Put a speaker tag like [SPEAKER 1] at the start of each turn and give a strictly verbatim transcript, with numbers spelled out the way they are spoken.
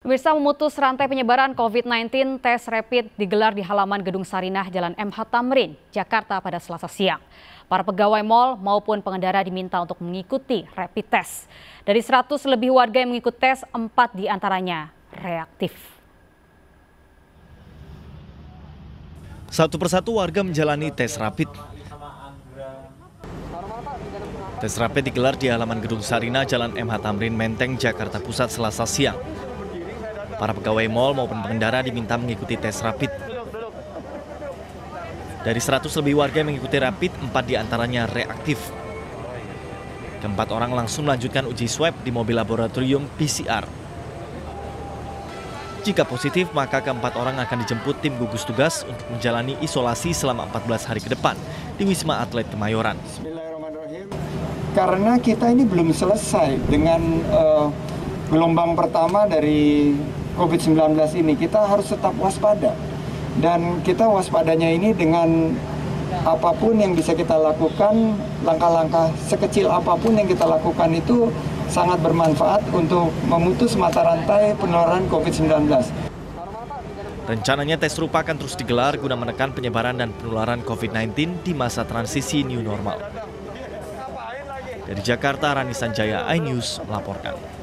[SPEAKER 1] Pemirsa, memutus rantai penyebaran COVID sembilan belas, tes rapid digelar di halaman Gedung Sarinah, Jalan M H Tamrin, Jakarta pada Selasa siang. Para pegawai mal maupun pengendara diminta untuk mengikuti rapid test. Dari seratus lebih warga yang mengikuti tes, empat diantaranya reaktif.
[SPEAKER 2] Satu persatu warga menjalani tes rapid. Tes rapid digelar di halaman Gedung Sarinah, Jalan M H Tamrin, Menteng, Jakarta Pusat, Selasa siang. Para pegawai mal maupun pengendara diminta mengikuti tes rapid. Dari seratus lebih warga yang mengikuti rapid, empat diantaranya reaktif. Keempat orang langsung melanjutkan uji swab di mobil laboratorium P C R. Jika positif, maka keempat orang akan dijemput tim gugus tugas untuk menjalani isolasi selama empat belas hari ke depan di Wisma Atlet Kemayoran.
[SPEAKER 3] Karena kita ini belum selesai dengan uh, gelombang pertama dari COVID sembilan belas ini, kita harus tetap waspada. Dan kita waspadanya ini dengan apapun yang bisa kita lakukan, langkah-langkah sekecil apapun yang kita lakukan itu sangat bermanfaat untuk memutus mata rantai penularan COVID sembilan belas.
[SPEAKER 2] Rencananya tes serupa akan terus digelar guna menekan penyebaran dan penularan COVID sembilan belas di masa transisi new normal. Dari Jakarta, Rani Sanjaya, iNews melaporkan.